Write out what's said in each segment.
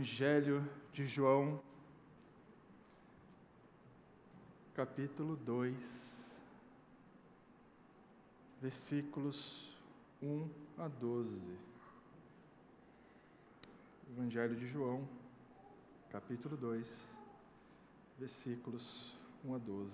Evangelho de João, capítulo 2, versículos 1 a 12. Evangelho de João, capítulo 2, versículos 1 a 12.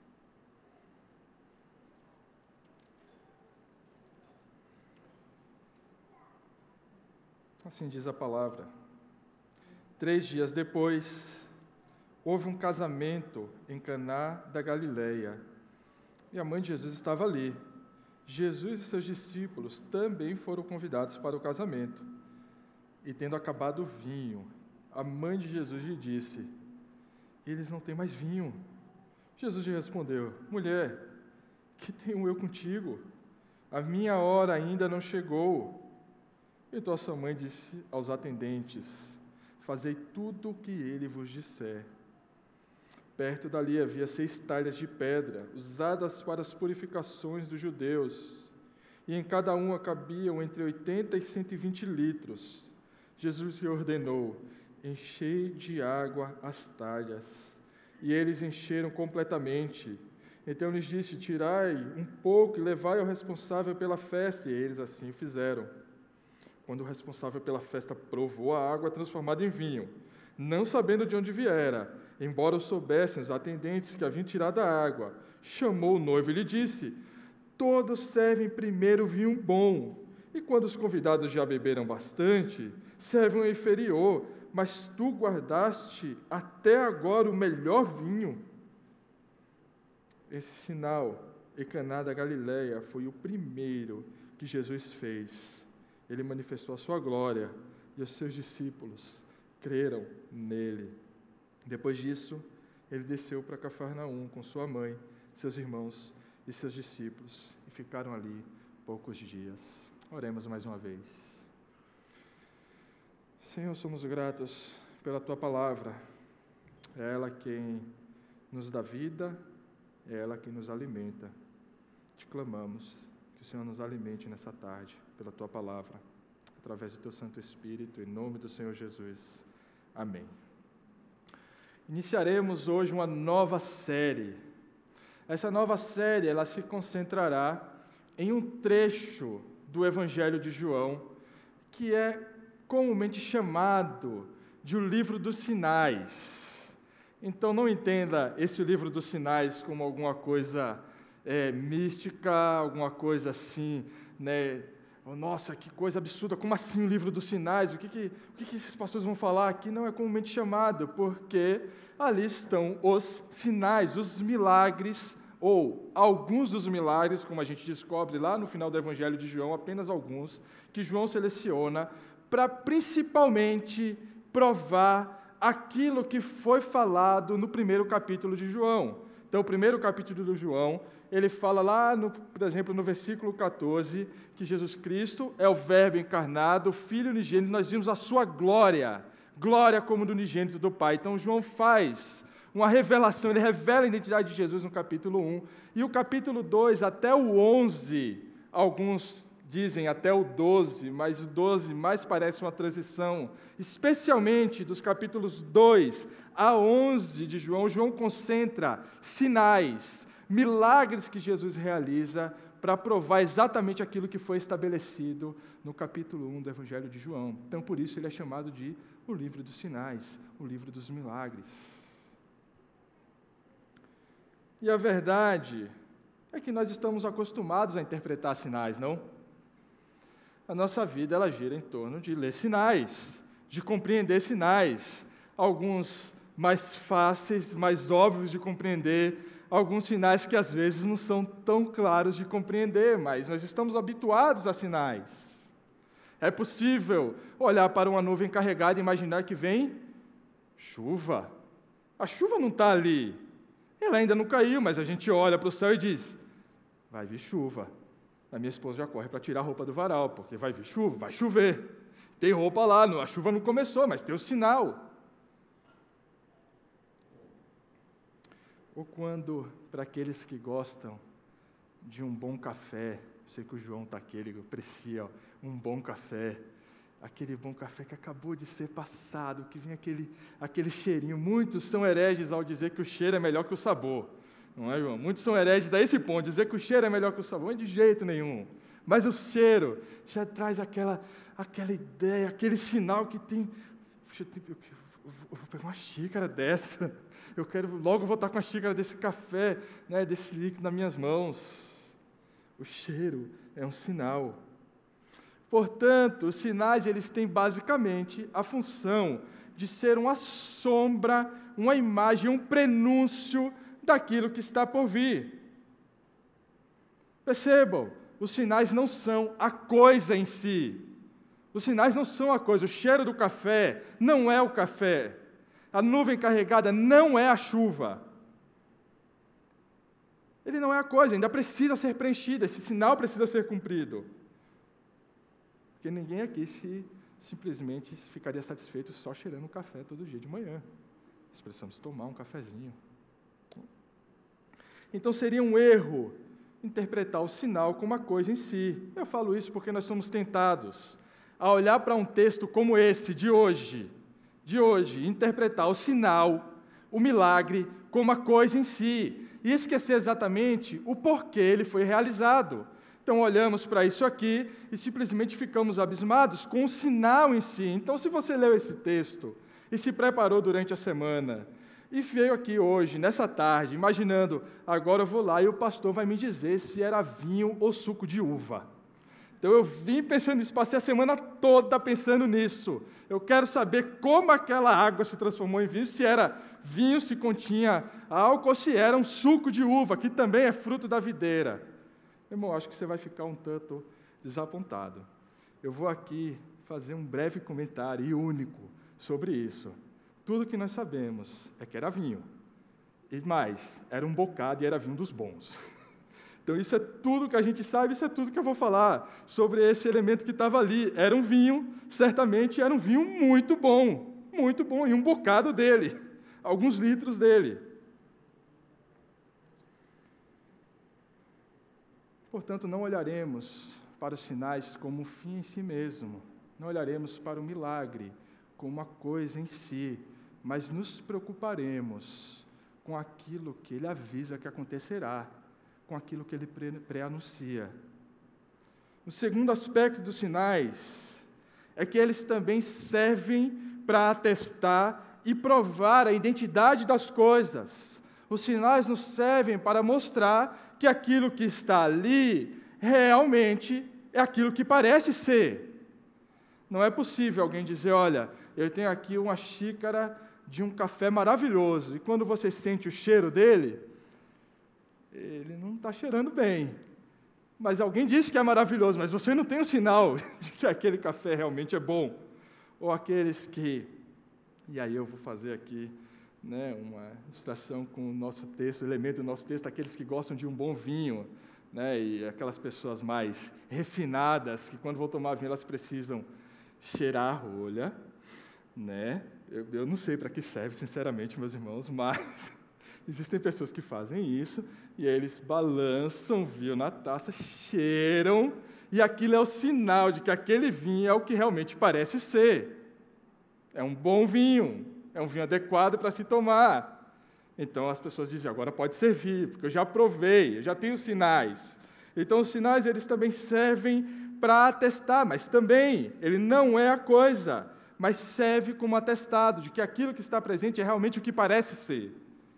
Assim diz a palavra. 3 dias depois, houve um casamento em Caná da Galileia, e a mãe de Jesus estava ali. Jesus e seus discípulos também foram convidados para o casamento. E tendo acabado o vinho, a mãe de Jesus lhe disse: eles não têm mais vinho. Jesus lhe respondeu: mulher, que tenho eu contigo? A minha hora ainda não chegou. Então a sua mãe disse aos atendentes: fazei tudo o que ele vos disser. Perto dali havia 6 talhas de pedra, usadas para as purificações dos judeus, e em cada uma cabiam entre 80 e 120 litros. Jesus lhe ordenou: enchei de água as talhas. E eles encheram completamente. Então lhes disse: tirai um pouco e levai ao responsável pela festa. E eles assim o fizeram. Quando o responsável pela festa provou a água transformada em vinho, não sabendo de onde viera, embora o soubessem os atendentes que haviam tirado a água, chamou o noivo e lhe disse: todos servem primeiro vinho bom, e quando os convidados já beberam bastante, servem o inferior, mas tu guardaste até agora o melhor vinho. Esse sinal em Caná da Galileia foi o primeiro que Jesus fez. Ele manifestou a sua glória, e os seus discípulos creram nele. Depois disso, ele desceu para Cafarnaum com sua mãe, seus irmãos e seus discípulos, e ficaram ali poucos dias. Oremos mais uma vez. Senhor, somos gratos pela Tua palavra. É ela quem nos dá vida, é ela quem nos alimenta. Te clamamos que o Senhor nos alimente nessa tarde pela Tua palavra, através do Teu Santo Espírito, em nome do Senhor Jesus. Amém. Iniciaremos hoje uma nova série. Essa nova série, ela se concentrará em um trecho do Evangelho de João, que é comumente chamado de o livro dos sinais. Então, não entenda esse livro dos sinais como alguma coisa mística, alguma coisa assim, né? Oh, nossa, que coisa absurda, como assim o livro dos sinais? O que esses pastores vão falar aqui? Não é comumente chamado, porque ali estão os sinais, os milagres, ou alguns dos milagres, como a gente descobre lá no final do Evangelho de João, apenas alguns, que João seleciona para principalmente provar aquilo que foi falado no primeiro capítulo de João. Então, o primeiro capítulo de João, ele fala lá, por exemplo, no versículo 14, que Jesus Cristo é o Verbo encarnado, o Filho unigênito, nós vimos a sua glória, glória como do unigênito do Pai. Então, João faz uma revelação, ele revela a identidade de Jesus no capítulo 1, e o capítulo 2 até o 11, alguns dizem até o 12, mas o 12 mais parece uma transição, especialmente dos capítulos 2 a 11 de João. João concentra sinais, milagres que Jesus realiza para provar exatamente aquilo que foi estabelecido no capítulo 1 do Evangelho de João. Então, por isso, ele é chamado de o livro dos sinais, o livro dos milagres. E a verdade é que nós estamos acostumados a interpretar sinais, não? A nossa vida, ela gira em torno de ler sinais, de compreender sinais, alguns mais fáceis, mais óbvios de compreender, alguns sinais que às vezes não são tão claros de compreender, mas nós estamos habituados a sinais. É possível olhar para uma nuvem carregada e imaginar que vem chuva. A chuva não está ali, ela ainda não caiu, mas a gente olha para o céu e diz: vai vir chuva. A minha esposa já corre para tirar a roupa do varal, porque vai vir chuva, vai chover. Tem roupa lá, a chuva não começou, mas tem o sinal. Ou quando, para aqueles que gostam de um bom café, eu sei que o João está aqui, ele aprecia um bom café. aquele bom café que acabou de ser passado, que vem aquele cheirinho. Muitos são hereges ao dizer que o cheiro é melhor que o sabor. Não é, João? Muitos são hereges a esse ponto, dizer que o cheiro é melhor que o sabor. Não é de jeito nenhum. Mas o cheiro já traz aquela ideia, aquele sinal que tem... Puxa, eu vou pegar uma xícara dessa. Eu quero logo voltar com a xícara desse café, né, desse líquido nas minhas mãos. O cheiro é um sinal. Portanto, os sinais eles têm basicamente a função de ser uma sombra, uma imagem, um prenúncio daquilo que está por vir. Percebam, os sinais não são a coisa em si. Os sinais não são a coisa. O cheiro do café não é o café. A nuvem carregada não é a chuva. Ele não é a coisa, ainda precisa ser preenchido, esse sinal precisa ser cumprido. Porque ninguém aqui simplesmente ficaria satisfeito só cheirando café todo dia de manhã. Nós precisamos tomar um cafezinho. Então seria um erro interpretar o sinal como uma coisa em si. Eu falo isso porque nós somos tentados a olhar para um texto como esse, de hoje, interpretar o sinal, o milagre, como uma coisa em si, e esquecer exatamente o porquê ele foi realizado. Então, olhamos para isso aqui e simplesmente ficamos abismados com o sinal em si. Então, se você leu esse texto e se preparou durante a semana, e veio aqui hoje, nessa tarde, imaginando, agora eu vou lá e o pastor vai me dizer se era vinho ou suco de uva. Então, eu vim pensando nisso, passei a semana toda pensando nisso. Eu quero saber como aquela água se transformou em vinho, se era vinho, se continha álcool, ou se era um suco de uva, que também é fruto da videira. Irmão, acho que você vai ficar um tanto desapontado. Eu vou aqui fazer um breve comentário e único sobre isso. Tudo que nós sabemos é que era vinho. E mais, era um bocado e era vinho dos bons. Então, isso é tudo que a gente sabe, isso é tudo que eu vou falar sobre esse elemento que estava ali. Era um vinho, certamente era um vinho muito bom, e um bocado dele, alguns litros dele. Portanto, não olharemos para os sinais como um fim em si mesmo, não olharemos para o milagre como uma coisa em si, mas nos preocuparemos com aquilo que ele avisa que acontecerá, com aquilo que ele pré-anuncia. O segundo aspecto dos sinais é que eles também servem para atestar e provar a identidade das coisas. Os sinais nos servem para mostrar que aquilo que está ali realmente é aquilo que parece ser. Não é possível alguém dizer, olha, eu tenho aqui uma xícara de um café maravilhoso, e quando você sente o cheiro dele, ele não está cheirando bem. Mas alguém disse que é maravilhoso, mas você não tem um sinal de que aquele café realmente é bom. Ou aqueles que... E aí eu vou fazer aqui, né, uma ilustração com o nosso texto, o elemento do nosso texto, aqueles que gostam de um bom vinho, né, e aquelas pessoas mais refinadas, que quando vão tomar vinho, elas precisam cheirar a rolha, né? Eu não sei para que serve, sinceramente, meus irmãos, mas existem pessoas que fazem isso, e aí eles balançam o vinho na taça, cheiram, e aquilo é o sinal de que aquele vinho é o que realmente parece ser. É um bom vinho, é um vinho adequado para se tomar. Então as pessoas dizem, agora pode servir, porque eu já provei, eu já tenho sinais. Então os sinais eles também servem para atestar, mas também ele não é a coisa, mas serve como atestado de que aquilo que está presente é realmente o que parece ser.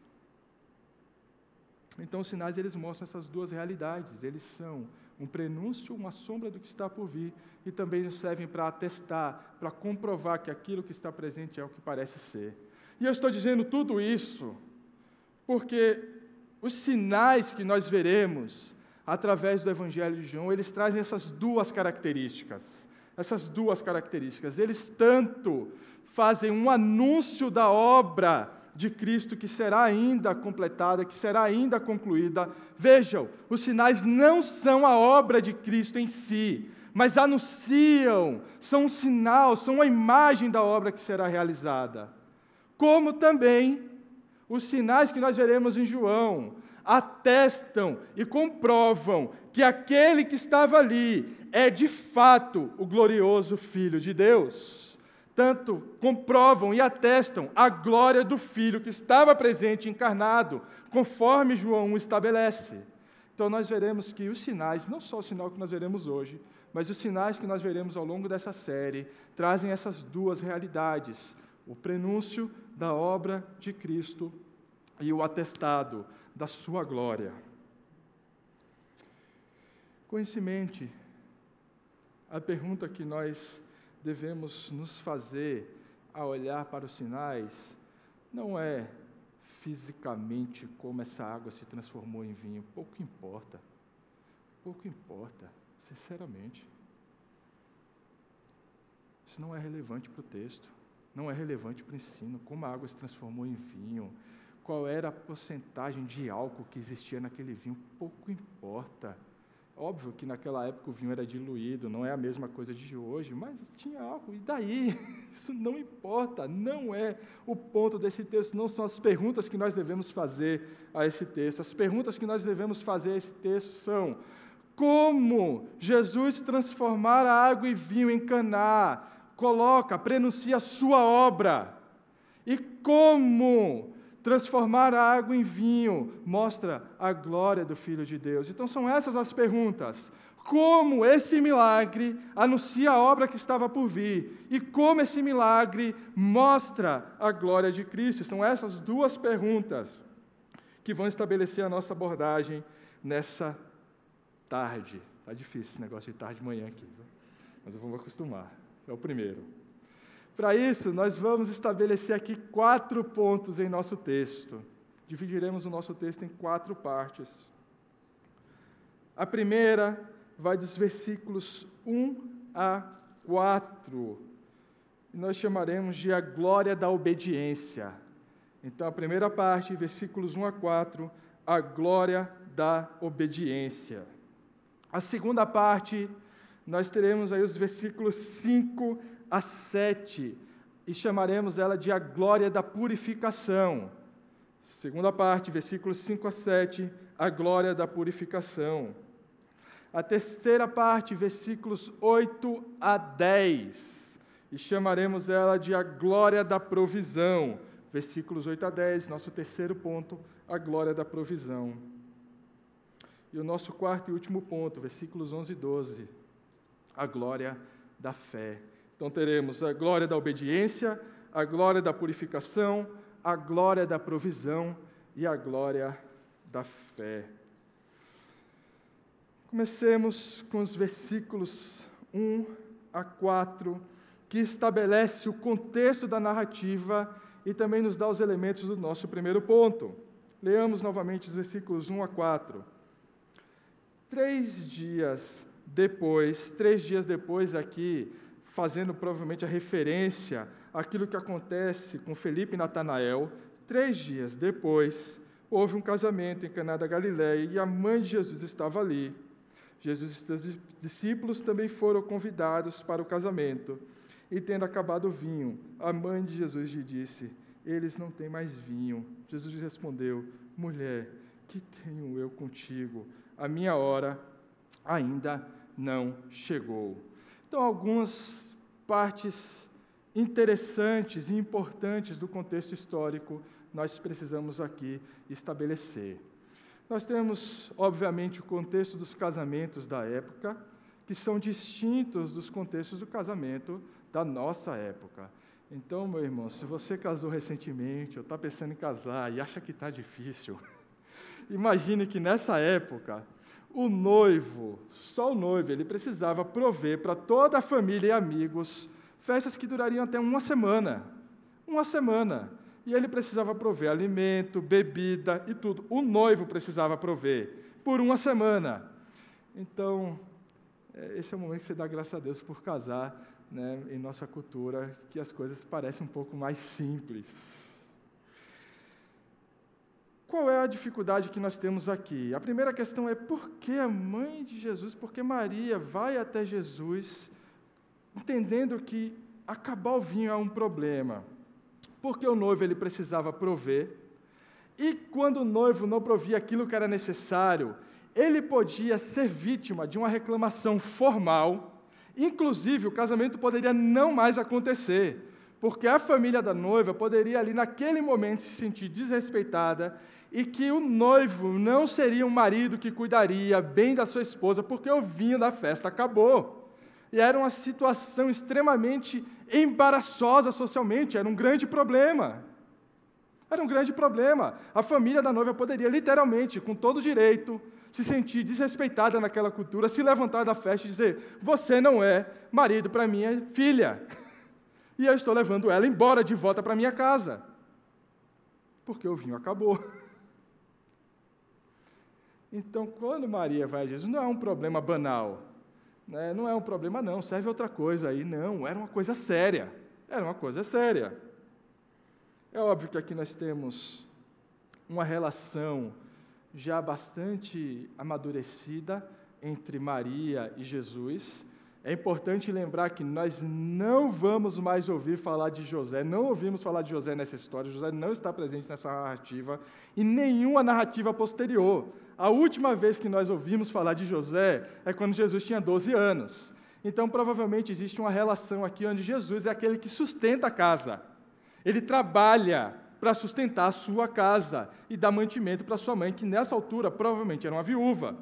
Então, os sinais, eles mostram essas duas realidades. Eles são um prenúncio, uma sombra do que está por vir, e também nos servem para atestar, para comprovar que aquilo que está presente é o que parece ser. E eu estou dizendo tudo isso porque os sinais que nós veremos através do Evangelho de João, eles trazem essas duas características. Eles tanto fazem um anúncio da obra de Cristo que será ainda completada, que será ainda concluída. Vejam, os sinais não são a obra de Cristo em si, mas anunciam, são um sinal, são uma imagem da obra que será realizada. Como também os sinais que nós veremos em João atestam e comprovam que aquele que estava ali é de fato o glorioso Filho de Deus. Tanto comprovam e atestam a glória do Filho que estava presente encarnado, conforme João 1 estabelece. Então nós veremos que os sinais, não só o sinal que nós veremos hoje, mas os sinais que nós veremos ao longo dessa série, trazem essas duas realidades: o prenúncio da obra de Cristo e o atestado da sua glória. Conhecimento, a pergunta que nós devemos nos fazer ao olhar para os sinais não é fisicamente como essa água se transformou em vinho. Pouco importa, sinceramente. Isso não é relevante para o texto, não é relevante para o ensino, como a água se transformou em vinho, qual era a porcentagem de álcool que existia naquele vinho, pouco importa. Óbvio que naquela época o vinho era diluído, não é a mesma coisa de hoje, mas tinha álcool, e daí? Isso não importa, não é o ponto desse texto, não são as perguntas que nós devemos fazer a esse texto. As perguntas que nós devemos fazer a esse texto são: como Jesus transformar a água em vinho em Caná, prenuncia a sua obra, e como transformar a água em vinho mostra a glória do Filho de Deus. Então são essas as perguntas. Como esse milagre anuncia a obra que estava por vir e como esse milagre mostra a glória de Cristo. São essas duas perguntas que vão estabelecer a nossa abordagem nessa tarde. Está difícil esse negócio de tarde e manhã aqui, viu? Mas eu vou me acostumar. É o primeiro. Para isso, nós vamos estabelecer aqui 4 pontos em nosso texto. Dividiremos o nosso texto em 4 partes. A primeira vai dos versículos 1 a 4. E nós chamaremos de a glória da obediência. Então, a primeira parte, versículos 1 a 4, a glória da obediência. A segunda parte, nós teremos aí os versículos 5 a 7, e chamaremos ela de a glória da purificação. Segunda parte, versículos 5 a 7, a glória da purificação. A terceira parte, versículos 8 a 10, e chamaremos ela de a glória da provisão. Versículos 8 a 10, nosso terceiro ponto, a glória da provisão. E o nosso quarto e último ponto, versículos 11 e 12, a glória da fé. Então teremos a glória da obediência, a glória da purificação, a glória da provisão e a glória da fé. Comecemos com os versículos 1 a 4, que estabelece o contexto da narrativa e também nos dá os elementos do nosso primeiro ponto. Leamos novamente os versículos 1 a 4. 3 dias depois aqui, fazendo provavelmente a referência àquilo que acontece com Felipe e Natanael, 3 dias depois, houve um casamento em Caná da Galileia e a mãe de Jesus estava ali. Jesus e seus discípulos também foram convidados para o casamento. E tendo acabado o vinho, a mãe de Jesus lhe disse: eles não têm mais vinho. Jesus lhe respondeu: mulher, que tenho eu contigo? A minha hora ainda não chegou. Então, algumas partes interessantes e importantes do contexto histórico nós precisamos aqui estabelecer. Nós temos, obviamente, o contexto dos casamentos da época, que são distintos dos contextos do casamento da nossa época. Então, meu irmão, se você casou recentemente ou está pensando em casar e acha que está difícil, imagine que nessa época o noivo, só o noivo, ele precisava prover para toda a família e amigos festas que durariam até uma semana. Uma semana. E ele precisava prover alimento, bebida e tudo. O noivo precisava prover por uma semana. Então, esse é o momento que você dá graças a Deus por casar, né, em nossa cultura, que as coisas parecem um pouco mais simples. Qual é a dificuldade que nós temos aqui? A primeira questão é por que a mãe de Jesus, por que Maria vai até Jesus, entendendo que acabar o vinho é um problema? Porque o noivo ele precisava prover, e quando o noivo não provia aquilo que era necessário, ele podia ser vítima de uma reclamação formal, inclusive o casamento poderia não mais acontecer, porque a família da noiva poderia ali naquele momento se sentir desrespeitada e que o noivo não seria um marido que cuidaria bem da sua esposa, porque o vinho da festa acabou. E era uma situação extremamente embaraçosa socialmente, era um grande problema. Era um grande problema. A família da noiva poderia, literalmente, com todo direito, se sentir desrespeitada naquela cultura, se levantar da festa e dizer: você não é marido para minha filha. E eu estou levando ela embora de volta para minha casa. Porque o vinho acabou. Então, quando Maria vai a Jesus, não é um problema banal. Né? Não é um problema, não, serve outra coisa aí. Não, era uma coisa séria. Era uma coisa séria. É óbvio que aqui nós temos uma relação já bastante amadurecida entre Maria e Jesus. É importante lembrar que nós não vamos mais ouvir falar de José, não ouvimos falar de José nessa história, José não está presente nessa narrativa, e nenhuma narrativa posterior. A última vez que nós ouvimos falar de José é quando Jesus tinha 12 anos. Então, provavelmente, existe uma relação aqui onde Jesus é aquele que sustenta a casa. Ele trabalha para sustentar a sua casa e dá mantimento para sua mãe, que nessa altura provavelmente era uma viúva.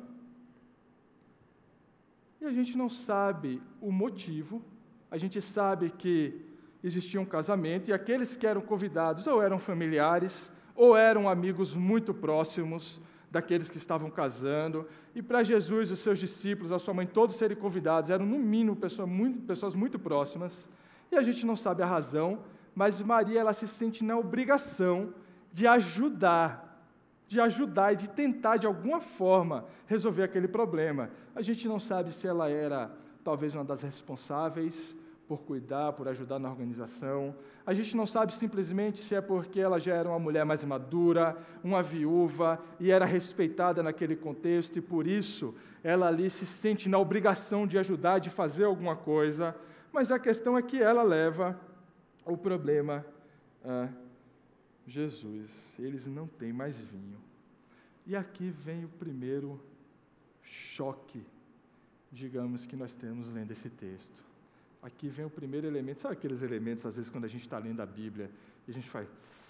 E a gente não sabe o motivo, a gente sabe que existia um casamento e aqueles que eram convidados ou eram familiares ou eram amigos muito próximos daqueles que estavam casando. E para Jesus, os seus discípulos, a sua mãe, todos serem convidados, eram no mínimo pessoas muito próximas. E a gente não sabe a razão, mas Maria ela se sente na obrigação de ajudar e de tentar, de alguma forma, resolver aquele problema. A gente não sabe se ela era, talvez, uma das responsáveis por cuidar, por ajudar na organização. A gente não sabe simplesmente se é porque ela já era uma mulher mais madura, uma viúva, e era respeitada naquele contexto, e por isso ela ali se sente na obrigação de ajudar, de fazer alguma coisa. Mas a questão é que ela leva o problema a Jesus. Eles não têm mais vinho. E aqui vem o primeiro choque, digamos, que nós temos lendo esse texto. Aqui vem o primeiro elemento. Sabe aqueles elementos, às vezes, quando a gente está lendo a Bíblia, e a gente faz...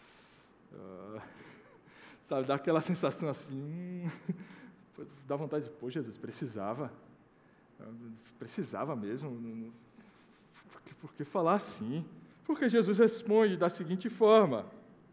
sabe, dá aquela sensação assim... dá vontade de... Pô, Jesus, precisava mesmo. Por que falar assim? Porque Jesus responde da seguinte forma: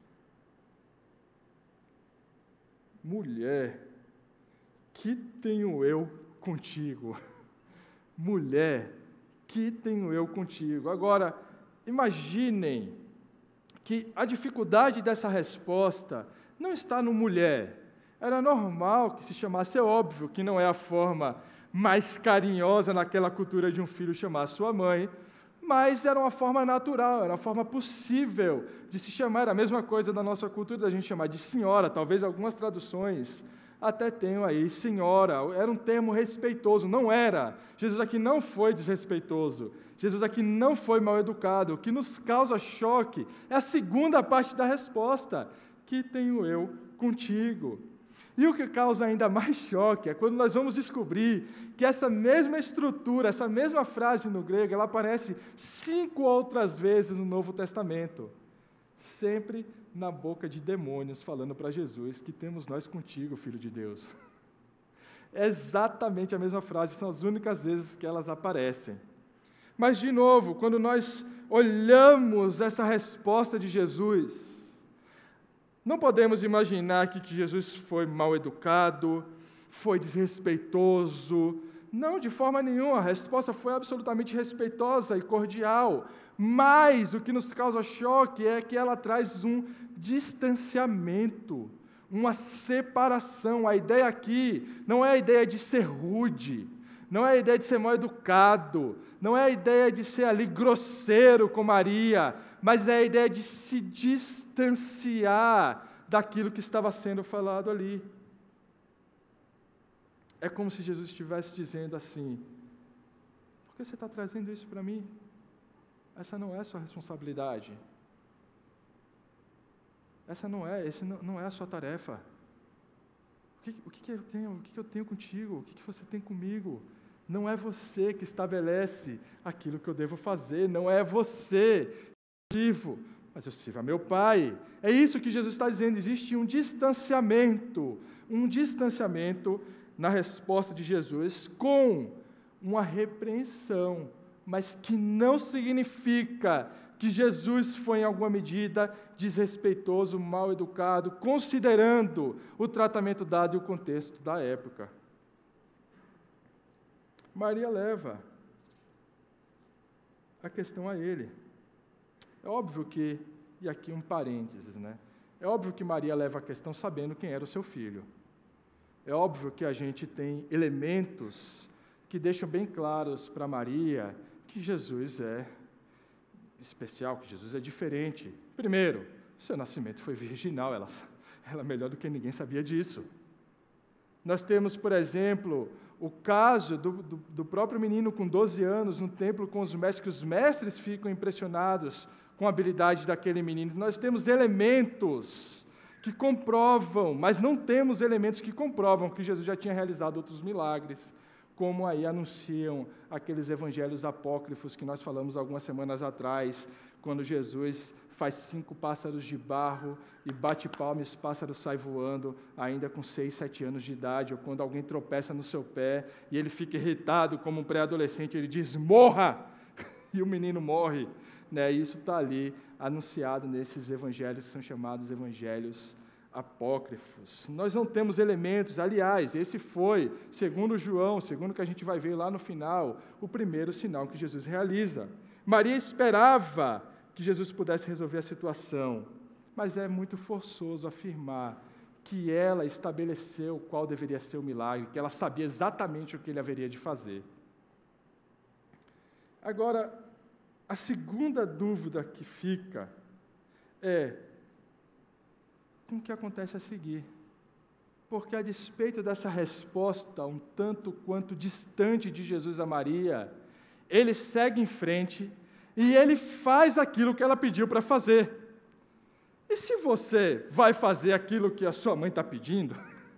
mulher, que tenho eu contigo? Mulher, que tenho eu contigo? Agora, imaginem que a dificuldade dessa resposta não está no mulher. Era normal que se chamasse, é óbvio que não é a forma mais carinhosa naquela cultura de um filho chamar sua mãe, mas era uma forma natural, era uma forma possível de se chamar. Era a mesma coisa da nossa cultura, da gente chamar de senhora. Talvez algumas traduções até tenham aí senhora. Era um termo respeitoso, não era. Jesus aqui não foi desrespeitoso. Jesus aqui não foi mal educado. O que nos causa choque é a segunda parte da resposta: que tenho eu contigo? E o que causa ainda mais choque é quando nós vamos descobrir que essa mesma estrutura, essa mesma frase no grego, ela aparece 5 outras vezes no Novo Testamento, sempre na boca de demônios, falando para Jesus: que temos nós contigo, Filho de Deus. É exatamente a mesma frase, são as únicas vezes que elas aparecem. Mas, de novo, quando nós olhamos essa resposta de Jesus, não podemos imaginar que Jesus foi mal educado, foi desrespeitoso. Não, de forma nenhuma. A resposta foi absolutamente respeitosa e cordial. Mas o que nos causa choque é que ela traz um distanciamento, uma separação. A ideia aqui não é a ideia de ser rude, não é a ideia de ser mal educado, não é a ideia de ser ali grosseiro com Maria, mas é a ideia de se distanciar daquilo que estava sendo falado ali. É como se Jesus estivesse dizendo assim: por que você está trazendo isso para mim? Essa não é a sua responsabilidade. Essa não é a sua tarefa. O que eu tenho contigo? O que você tem comigo? Não é você que estabelece aquilo que eu devo fazer, não é você que eu sirvo, mas eu sirvo a meu Pai. É isso que Jesus está dizendo, existe um distanciamento na resposta de Jesus com uma repreensão, mas que não significa que Jesus foi, em alguma medida, desrespeitoso, mal educado, considerando o tratamento dado e o contexto da época. Maria leva a questão a ele. É óbvio que, e aqui um parênteses, né? É óbvio que Maria leva a questão sabendo quem era o seu filho. É óbvio que a gente tem elementos que deixam bem claros para Maria que Jesus é especial, que Jesus é diferente. Primeiro, seu nascimento foi virginal, ela melhor do que ninguém sabia disso. Nós temos, por exemplo, o caso do próprio menino com 12 anos no templo com os mestres, que os mestres ficam impressionados com a habilidade daquele menino. Nós temos elementos que comprovam, mas não temos elementos que comprovam que Jesus já tinha realizado outros milagres, como aí anunciam aqueles evangelhos apócrifos que nós falamos algumas semanas atrás, quando Jesus faz 5 pássaros de barro e bate palma e os pássaros saem voando, ainda com 6, 7 anos de idade, ou quando alguém tropeça no seu pé e ele fica irritado como um pré-adolescente, ele diz, morra! E o menino morre. Né? Isso está ali anunciado nesses evangelhos que são chamados evangelhos apócrifos. Nós não temos elementos, aliás, esse foi, segundo João, segundo o que a gente vai ver lá no final, o primeiro sinal que Jesus realiza. Maria esperava que Jesus pudesse resolver a situação, mas é muito forçoso afirmar que ela estabeleceu qual deveria ser o milagre, que ela sabia exatamente o que ele haveria de fazer. Agora, a segunda dúvida que fica é com o que acontece a seguir. Porque, a despeito dessa resposta um tanto quanto distante de Jesus a Maria, ele segue em frente e ele faz aquilo que ela pediu para fazer. E se você vai fazer aquilo que a sua mãe está pedindo,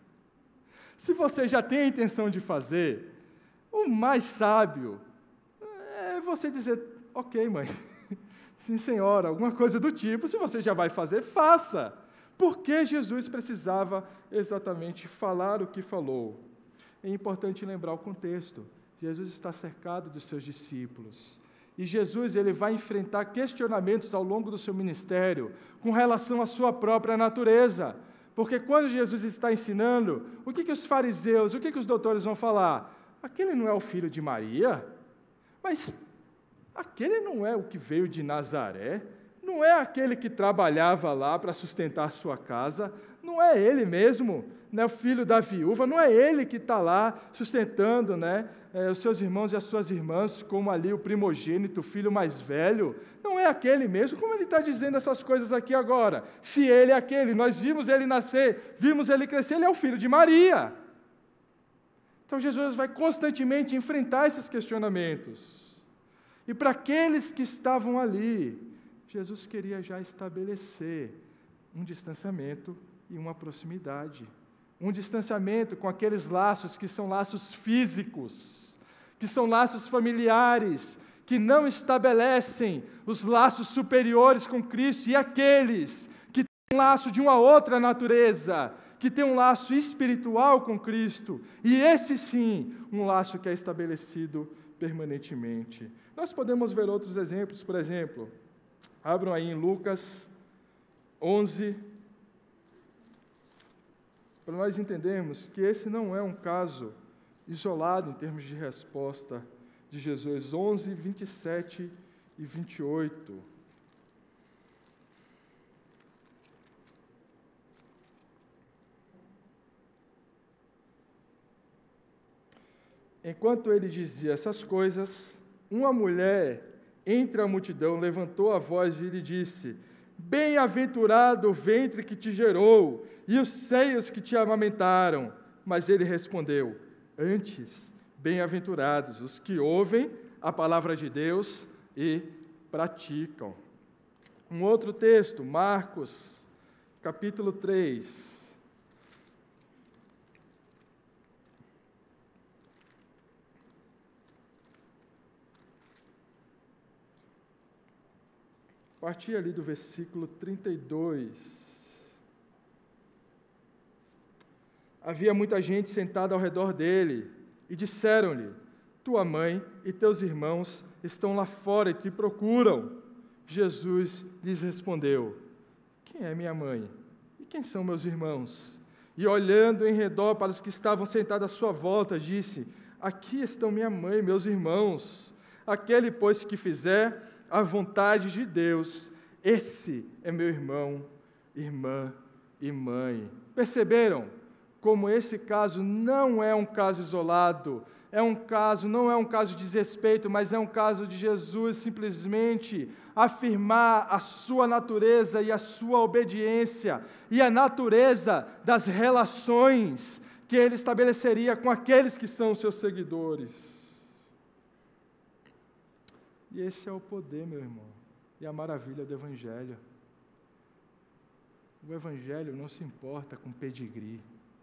se você já tem a intenção de fazer, o mais sábio é você dizer, ok, mãe, sim, senhora, alguma coisa do tipo, se você já vai fazer, faça. Por que Jesus precisava exatamente falar o que falou? É importante lembrar o contexto. Jesus está cercado dos seus discípulos. E Jesus ele vai enfrentar questionamentos ao longo do seu ministério com relação à sua própria natureza. Porque quando Jesus está ensinando, o que os fariseus, o que os doutores vão falar? Aquele não é o filho de Maria? Mas aquele não é o que veio de Nazaré? Não é aquele que trabalhava lá para sustentar sua casa? Não é ele mesmo, né, o filho da viúva? Não é ele que está lá sustentando, né, os seus irmãos e as suas irmãs, como ali o primogênito, o filho mais velho? Não é aquele mesmo? Como ele está dizendo essas coisas aqui agora? Se ele é aquele, nós vimos ele nascer, vimos ele crescer, ele é o filho de Maria. Então Jesus vai constantemente enfrentar esses questionamentos. E para aqueles que estavam ali, Jesus queria já estabelecer um distanciamento e uma proximidade. Um distanciamento com aqueles laços que são laços físicos, que são laços familiares, que não estabelecem os laços superiores com Cristo, e aqueles que têm um laço de uma outra natureza, que têm um laço espiritual com Cristo, e esse sim, um laço que é estabelecido permanentemente. Nós podemos ver outros exemplos, por exemplo, abram aí em Lucas 11, para nós entendermos que esse não é um caso isolado em termos de resposta de Jesus. 11, 27 e 28. Enquanto ele dizia essas coisas, uma mulher entre a multidão levantou a voz e lhe disse: bem-aventurado o ventre que te gerou e os seios que te amamentaram. Mas ele respondeu: antes, bem-aventurados os que ouvem a palavra de Deus e praticam. Um outro texto, Marcos, capítulo 3. partir ali do versículo 32. Havia muita gente sentada ao redor dele, e disseram-lhe: tua mãe e teus irmãos estão lá fora e te procuram. Jesus lhes respondeu: quem é minha mãe? E quem são meus irmãos? E olhando em redor para os que estavam sentados à sua volta, disse: aqui estão minha mãe e meus irmãos. Aquele, pois, que fizer a vontade de Deus, esse é meu irmão, irmã e mãe. Perceberam como esse caso não é um caso isolado, não é um caso de desrespeito, mas é um caso de Jesus simplesmente afirmar a sua natureza e a sua obediência, e a natureza das relações que ele estabeleceria com aqueles que são seus seguidores. E esse é o poder, meu irmão, e a maravilha do Evangelho. O Evangelho não se importa com pedigree.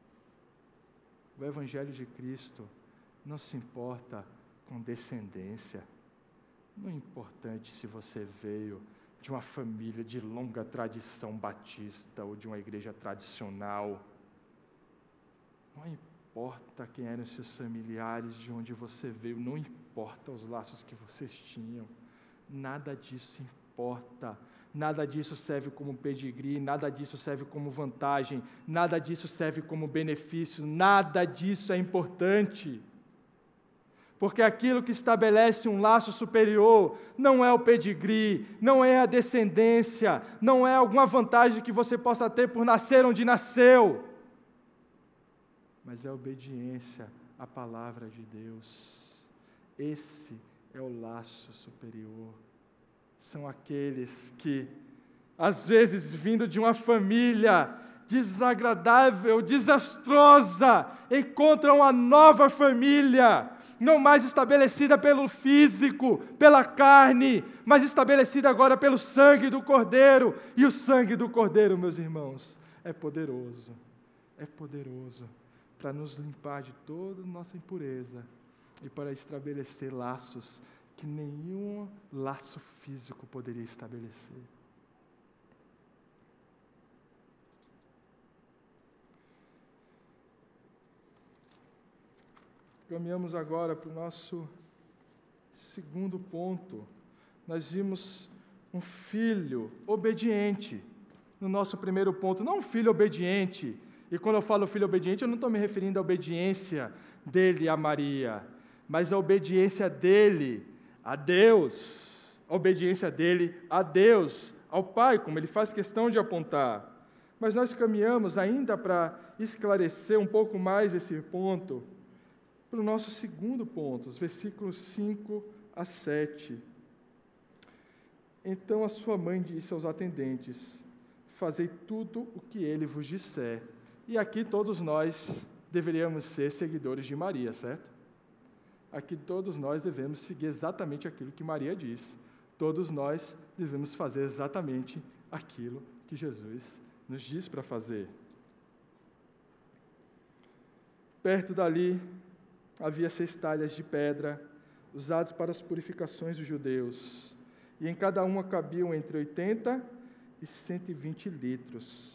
O Evangelho de Cristo não se importa com descendência. Não é importante se você veio de uma família de longa tradição batista ou de uma igreja tradicional. Não importa quem eram seus familiares, de onde você veio, não importa os laços que vocês tinham. Nada disso importa. Nada disso serve como pedigree, nada disso serve como vantagem, nada disso serve como benefício, nada disso é importante. Porque aquilo que estabelece um laço superior não é o pedigree, não é a descendência, não é alguma vantagem que você possa ter por nascer onde nasceu, mas é a obediência à palavra de Deus. Esse é o laço superior. São aqueles que, às vezes, vindo de uma família desagradável, desastrosa, encontram uma nova família, não mais estabelecida pelo físico, pela carne, mas estabelecida agora pelo sangue do Cordeiro. E o sangue do Cordeiro, meus irmãos, é poderoso para nos limpar de toda nossa impureza e para estabelecer laços que nenhum laço físico poderia estabelecer. Caminhamos agora para o nosso segundo ponto. Nós vimos um filho obediente no nosso primeiro ponto, não um filho obediente. E quando eu falo filho obediente, eu não estou me referindo à obediência dele a Maria, mas a obediência dele a Deus, a obediência dele a Deus, ao Pai, como ele faz questão de apontar. Mas nós caminhamos ainda para esclarecer um pouco mais esse ponto, para o nosso segundo ponto, os versículos 5 a 7. Então a sua mãe disse aos atendentes: fazei tudo o que ele vos disser. E aqui todos nós deveríamos ser seguidores de Maria, certo? Aqui todos nós devemos seguir exatamente aquilo que Maria disse. Todos nós devemos fazer exatamente aquilo que Jesus nos diz para fazer. Perto dali havia 6 talhas de pedra, usadas para as purificações dos judeus, e em cada uma cabiam entre 80 e 120 litros.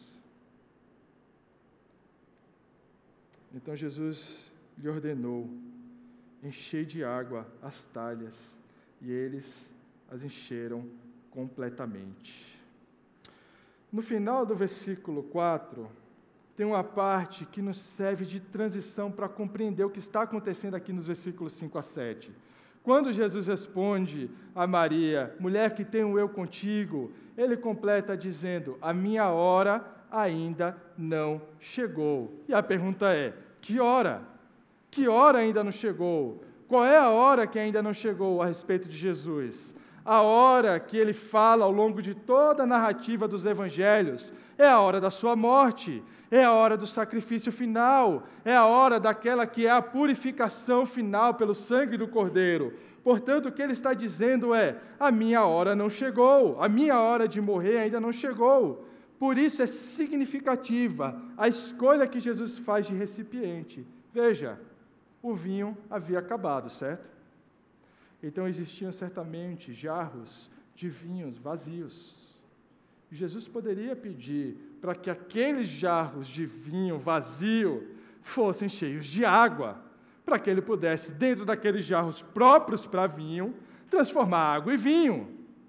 Então Jesus lhe ordenou: enchei de água as talhas, e eles as encheram completamente. No final do versículo 4, tem uma parte que nos serve de transição para compreender o que está acontecendo aqui nos versículos 5 a 7. Quando Jesus responde a Maria: mulher, que tenho eu contigo, ele completa dizendo: a minha hora ainda não chegou. E a pergunta é: que hora? Que hora ainda não chegou? Qual é a hora que ainda não chegou a respeito de Jesus? A hora que ele fala ao longo de toda a narrativa dos evangelhos é a hora da sua morte, é a hora do sacrifício final, é a hora daquela que é a purificação final pelo sangue do Cordeiro. Portanto, o que ele está dizendo é: a minha hora não chegou, a minha hora de morrer ainda não chegou. Por isso é significativa a escolha que Jesus faz de recipiente. Veja, o vinho havia acabado, certo? Então existiam certamente jarros de vinhos vazios. Jesus poderia pedir para que aqueles jarros de vinho vazio fossem cheios de água, para que ele pudesse, dentro daqueles jarros próprios para vinho, transformar água em vinho.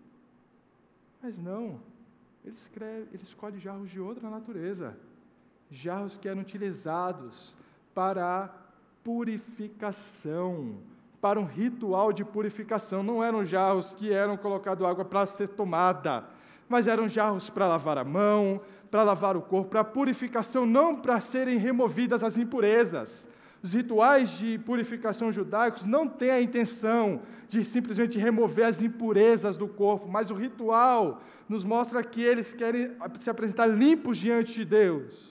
Mas não, ele escolhe jarros de outra natureza, jarros que eram utilizados para a purificação, para um ritual de purificação. Não eram jarros que eram colocados água para ser tomada, mas eram jarros para lavar a mão, para lavar o corpo, para a purificação, não para serem removidas as impurezas. Os rituais de purificação judaicos não têm a intenção de simplesmente remover as impurezas do corpo, mas o ritual nos mostra que eles querem se apresentar limpos diante de Deus.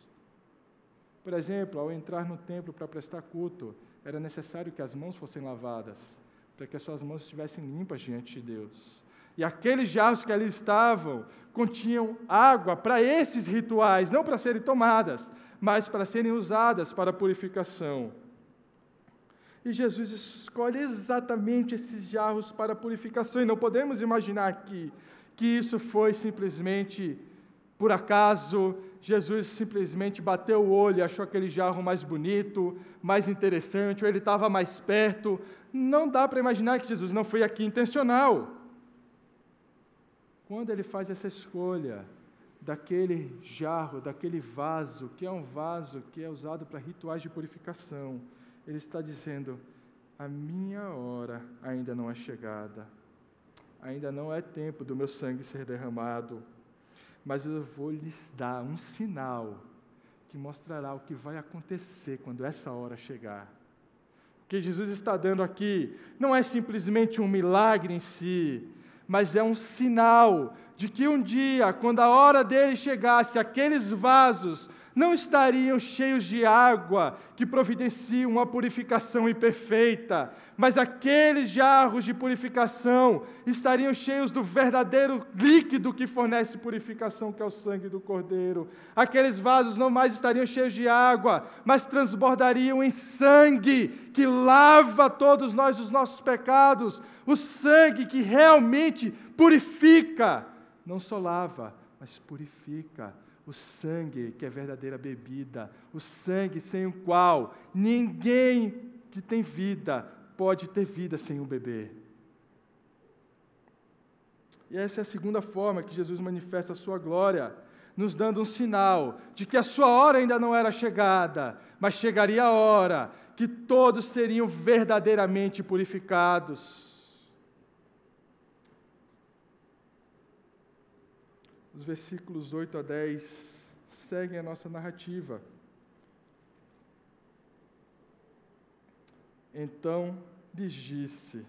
Por exemplo, ao entrar no templo para prestar culto, era necessário que as mãos fossem lavadas, para que as suas mãos estivessem limpas diante de Deus. E aqueles jarros que ali estavam continham água para esses rituais, não para serem tomadas, mas para serem usadas para a purificação. E Jesus escolhe exatamente esses jarros para a purificação, e não podemos imaginar aqui que isso foi simplesmente por acaso. Jesus simplesmente bateu o olho e achou aquele jarro mais bonito, mais interessante, ou ele estava mais perto. Não dá para imaginar que Jesus não foi aqui intencional. Quando ele faz essa escolha daquele jarro, daquele vaso, que é um vaso que é usado para rituais de purificação, ele está dizendo: a minha hora ainda não é chegada, ainda não é tempo do meu sangue ser derramado, mas eu vou lhes dar um sinal que mostrará o que vai acontecer quando essa hora chegar. O que Jesus está dando aqui não é simplesmente um milagre em si, mas é um sinal de que um dia, quando a hora dele chegasse, aqueles vasos não estariam cheios de água que providenciam uma purificação imperfeita, mas aqueles jarros de purificação estariam cheios do verdadeiro líquido que fornece purificação, que é o sangue do Cordeiro. Aqueles vasos não mais estariam cheios de água, mas transbordariam em sangue que lava todos nós os nossos pecados, o sangue que realmente purifica, não só lava, mas purifica. O sangue que é verdadeira bebida, o sangue sem o qual ninguém que tem vida pode ter vida sem o beber. E essa é a segunda forma que Jesus manifesta a sua glória, nos dando um sinal de que a sua hora ainda não era chegada, mas chegaria a hora que todos seriam verdadeiramente purificados. Os versículos 8 a 10 seguem a nossa narrativa. Então lhes disse: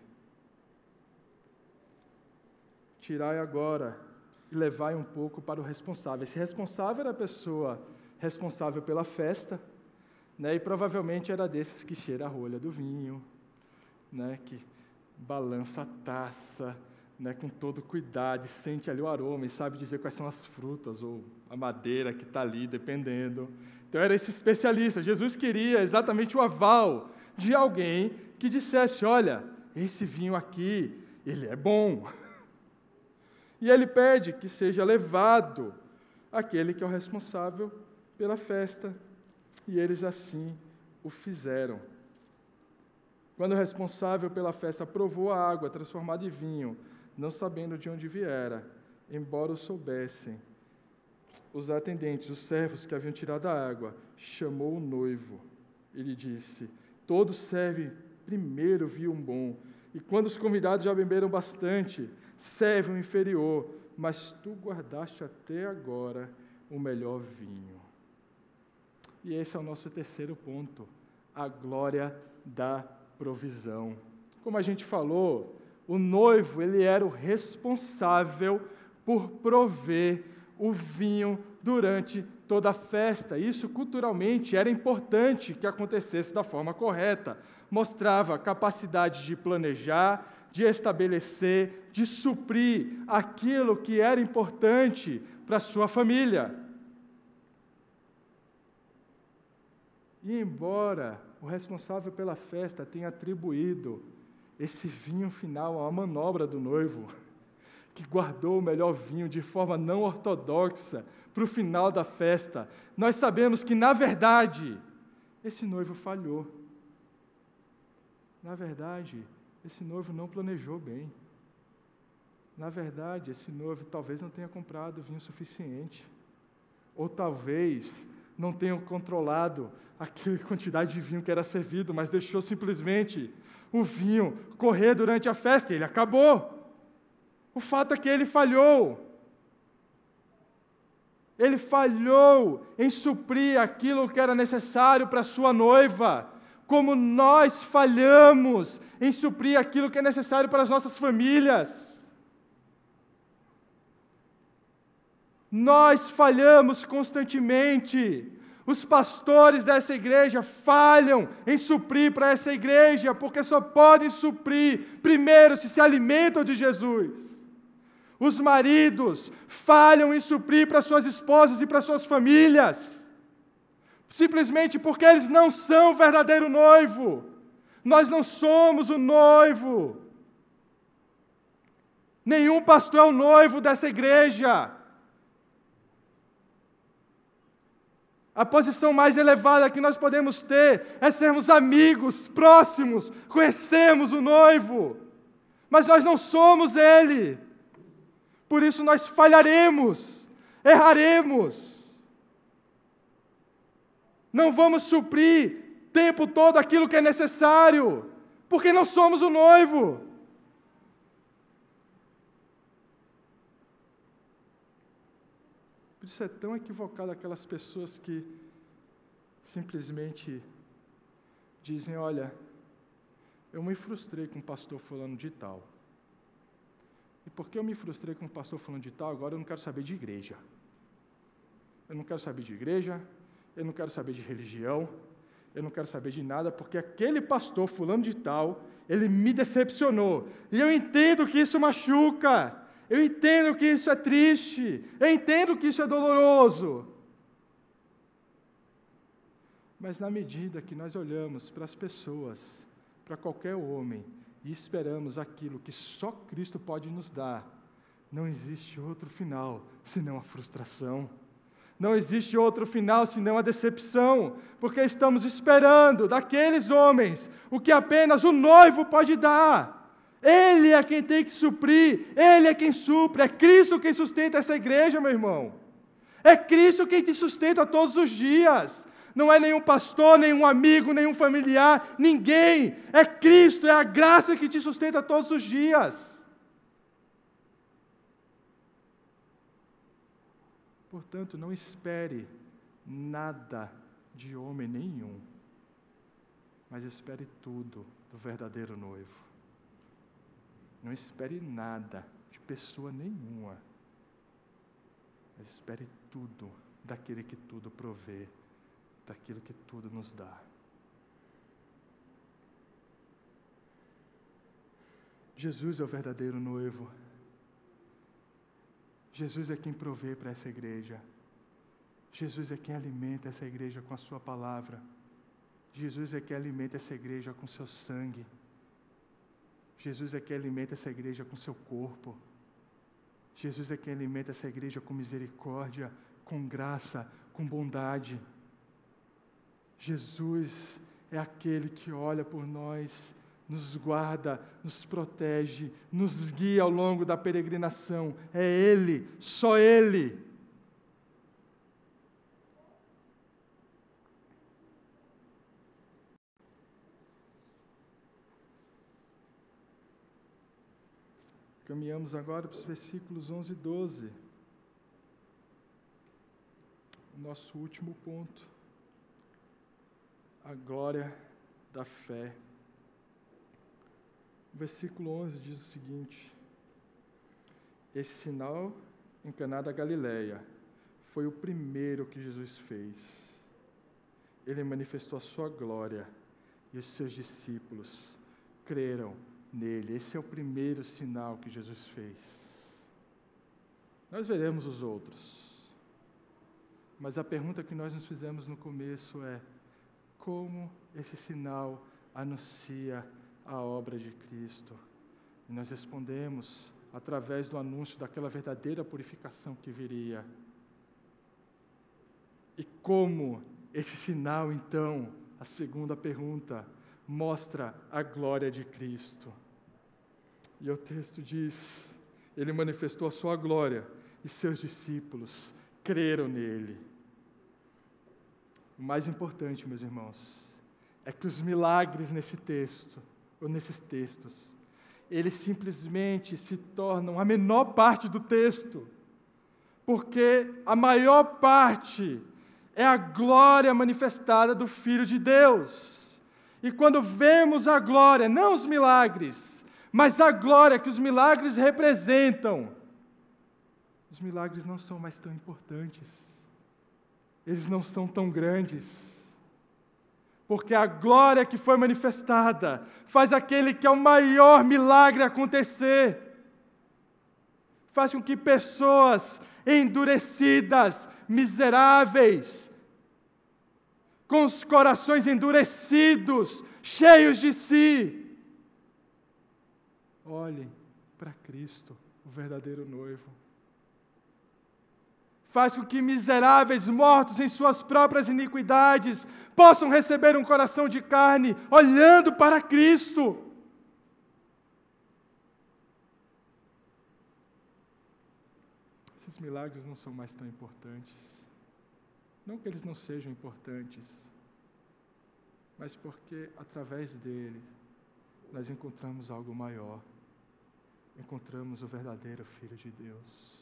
tirai agora e levai um pouco para o responsável. Esse responsável era a pessoa responsável pela festa, né? E provavelmente era desses que cheira a rolha do vinho, né? Que balança a taça, né, com todo cuidado, sente ali o aroma e sabe dizer quais são as frutas ou a madeira que está ali, dependendo. Então era esse especialista. Jesus queria exatamente o aval de alguém que dissesse: olha, esse vinho aqui, ele é bom. E ele pede que seja levado aquele que é o responsável pela festa. E eles assim o fizeram. Quando o responsável pela festa provou a água transformada em vinho, não sabendo de onde viera, embora o soubessem, os atendentes, os servos que haviam tirado a água, chamou o noivo. Ele disse: todos servem primeiro vinho bom, e quando os convidados já beberam bastante, serve o inferior, mas tu guardaste até agora o melhor vinho. E esse é o nosso terceiro ponto, a glória da provisão. Como a gente falou, o noivo, ele era o responsável por prover o vinho durante toda a festa. Isso, culturalmente, era importante que acontecesse da forma correta. Mostrava capacidade de planejar, de estabelecer, de suprir aquilo que era importante para a sua família. E embora o responsável pela festa tenha atribuído esse vinho final a uma manobra do noivo, que guardou o melhor vinho de forma não ortodoxa para o final da festa. Nós sabemos que, na verdade, esse noivo falhou. Na verdade, esse noivo não planejou bem. Na verdade, esse noivo talvez não tenha comprado vinho suficiente. Ou talvez não tenha controlado aquela quantidade de vinho que era servido, mas deixou simplesmente o vinho correr durante a festa e ele acabou. O fato é que ele falhou. Ele falhou em suprir aquilo que era necessário para a sua noiva, como nós falhamos em suprir aquilo que é necessário para as nossas famílias. Nós falhamos constantemente. Os pastores dessa igreja falham em suprir para essa igreja, porque só podem suprir, primeiro, se alimentam de Jesus. Os maridos falham em suprir para suas esposas e para suas famílias, simplesmente porque eles não são o verdadeiro noivo. Nós não somos o noivo. Nenhum pastor é o noivo dessa igreja. A posição mais elevada que nós podemos ter é sermos amigos, próximos, conhecemos o noivo, mas nós não somos ele. Por isso nós falharemos, erraremos. Não vamos suprir o tempo todo aquilo que é necessário, porque não somos o noivo. Por isso é tão equivocado aquelas pessoas que simplesmente dizem: olha, eu me frustrei com o pastor fulano de tal. E porque eu me frustrei com o pastor fulano de tal, agora eu não quero saber de igreja. Eu não quero saber de igreja, eu não quero saber de religião, eu não quero saber de nada, porque aquele pastor fulano de tal, ele me decepcionou. E eu entendo que isso machuca. Eu entendo que isso é triste, eu entendo que isso é doloroso. Mas na medida que nós olhamos para as pessoas, para qualquer homem, e esperamos aquilo que só Cristo pode nos dar, não existe outro final senão a frustração. Não existe outro final senão a decepção, porque estamos esperando daqueles homens o que apenas o noivo pode dar. Ele é quem tem que suprir, Ele é quem supre, é Cristo quem sustenta essa igreja, meu irmão. É Cristo quem te sustenta todos os dias. Não é nenhum pastor, nenhum amigo, nenhum familiar, ninguém. É Cristo, é a graça que te sustenta todos os dias. Portanto, não espere nada de homem nenhum, mas espere tudo do verdadeiro noivo. Não espere nada de pessoa nenhuma, mas espere tudo daquele que tudo provê, daquilo que tudo nos dá. Jesus é o verdadeiro noivo. Jesus é quem provê para essa igreja. Jesus é quem alimenta essa igreja com a sua palavra. Jesus é quem alimenta essa igreja com seu sangue. Jesus é quem alimenta essa igreja com seu corpo. Jesus é quem alimenta essa igreja com misericórdia, com graça, com bondade. Jesus é aquele que olha por nós, nos guarda, nos protege, nos guia ao longo da peregrinação. É Ele, só Ele. Caminhamos agora para os versículos 11 e 12. O nosso último ponto. A glória da fé. O versículo 11 diz o seguinte: esse sinal em Caná da Galileia foi o primeiro que Jesus fez. Ele manifestou a sua glória e os seus discípulos creram nele. Esse é o primeiro sinal que Jesus fez. Nós veremos os outros, mas a pergunta que nós nos fizemos no começo é: como esse sinal anuncia a obra de Cristo? E nós respondemos: através do anúncio daquela verdadeira purificação que viria. E como esse sinal, então, a segunda pergunta, mostra a glória de Cristo. E o texto diz, ele manifestou a sua glória e seus discípulos creram nele. O mais importante, meus irmãos, é que os milagres nesse texto, ou nesses textos, eles simplesmente se tornam a menor parte do texto, porque a maior parte é a glória manifestada do Filho de Deus. E quando vemos a glória, não os milagres, mas a glória que os milagres representam, os milagres não são mais tão importantes, eles não são tão grandes, porque a glória que foi manifestada faz aquele que é o maior milagre acontecer, faz com que pessoas endurecidas, miseráveis, com os corações endurecidos, cheios de si, olhem para Cristo, o verdadeiro noivo. Faz com que miseráveis, mortos em suas próprias iniquidades, possam receber um coração de carne, olhando para Cristo. Esses milagres não são mais tão importantes. Não que eles não sejam importantes, mas porque, através deles, nós encontramos algo maior. Encontramos o verdadeiro Filho de Deus.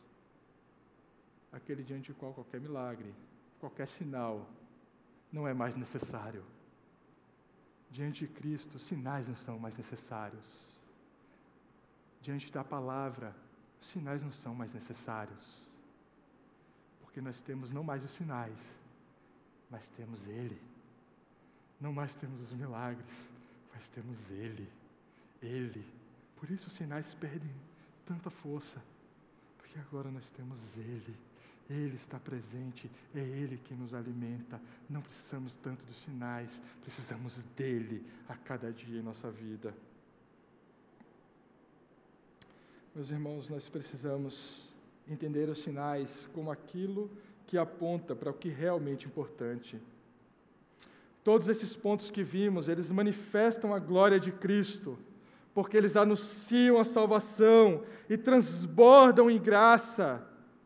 Aquele diante do qual qualquer milagre, qualquer sinal, não é mais necessário. Diante de Cristo, sinais não são mais necessários. Diante da palavra, os sinais não são mais necessários. Porque nós temos não mais os sinais, mas temos Ele. Não mais temos os milagres, mas temos Ele. Ele. Por isso os sinais perdem tanta força, porque agora nós temos Ele. Ele está presente, é Ele que nos alimenta. Não precisamos tanto dos sinais, precisamos dEle a cada dia em nossa vida. Meus irmãos, nós precisamos entender os sinais como aquilo que aponta para o que é realmente importante. Todos esses pontos que vimos, eles manifestam a glória de Cristo, porque eles anunciam a salvação e transbordam em graça.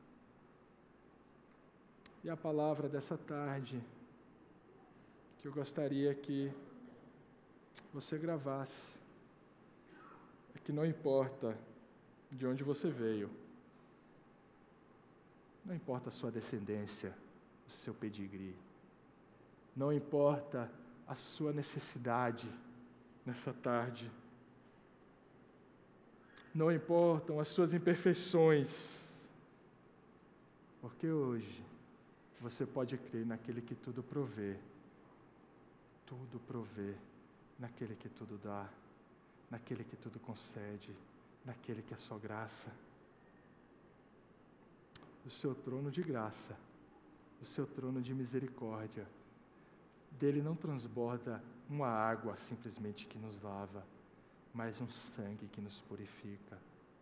E a palavra dessa tarde, que eu gostaria que você gravasse, é que não importa de onde você veio, não importa a sua descendência, o seu pedigree, não importa a sua necessidade nessa tarde, não importam as suas imperfeições, porque hoje você pode crer naquele que tudo provê, naquele que tudo dá, naquele que tudo concede, naquele que é só graça. O seu trono de graça, o seu trono de misericórdia, dele não transborda uma água simplesmente que nos lava, mas um sangue que nos purifica.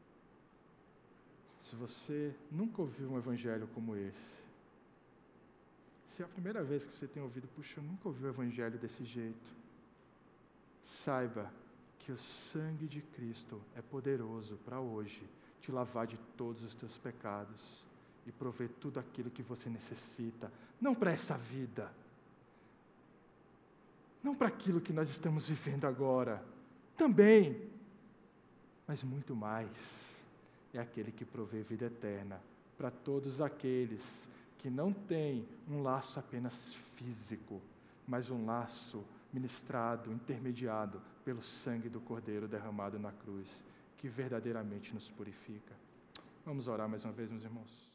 Se você nunca ouviu um evangelho como esse, se é a primeira vez que você tem ouvido, puxa, eu nunca ouvi o evangelho desse jeito, saiba que o sangue de Cristo é poderoso para hoje te lavar de todos os teus pecados e prover tudo aquilo que você necessita, não para essa vida, não para aquilo que nós estamos vivendo agora, também, mas muito mais, é aquele que provê vida eterna para todos aqueles que não têm um laço apenas físico, mas um laço ministrado, intermediado pelo sangue do Cordeiro derramado na cruz, que verdadeiramente nos purifica. Vamos orar mais uma vez, meus irmãos.